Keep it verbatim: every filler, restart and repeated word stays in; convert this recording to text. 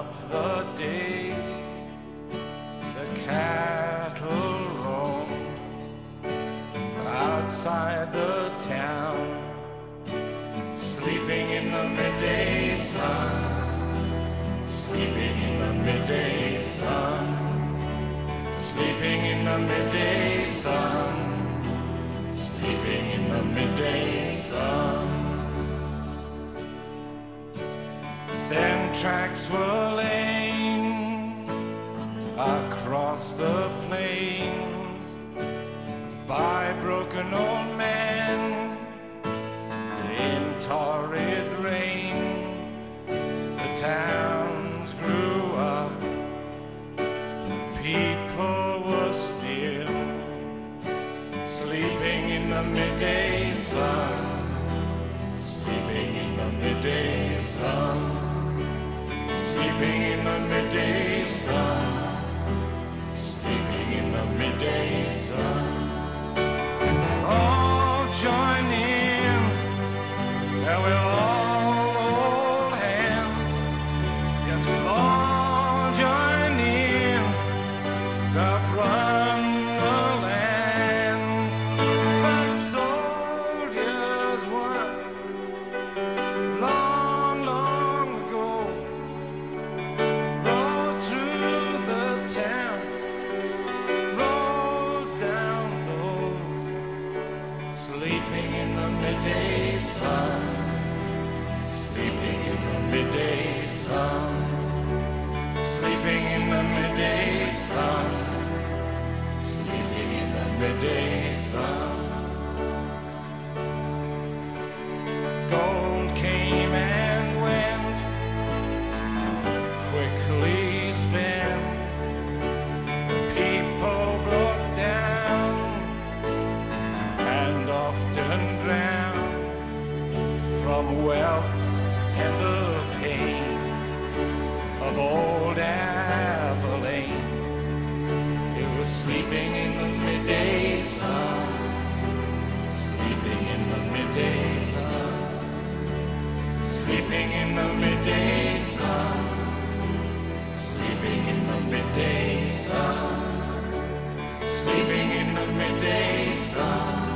up the day the cattle roamed outside the town, sleeping in the midday sun, sleeping in the midday sun, sleeping in the midday sun, sleeping in the midday sun. Then tracks were laid across the plains by broken old men in torrid rain. The towns grew up, the people were still sleeping in the midday sun, sleeping in the midday sun, sleeping in the midday sun, sleeping in the midday sun. All join in, and we'll all hold hands. Yes, we'll all join in to run the land. But soldiers once, long, long ago, rode through the town, rode down those, sleeping in the midday sun, sleeping in the midday sun, sleeping in the midday sun, sleeping in the midday sun. Gold came and went, quickly spent. The people broke down and often drowned from wealth and the pain of old Abilene. It was sleeping in the midday sun, sleeping in the midday sun, sleeping in the midday sun, sleeping in the midday sun, sleeping in the midday sun.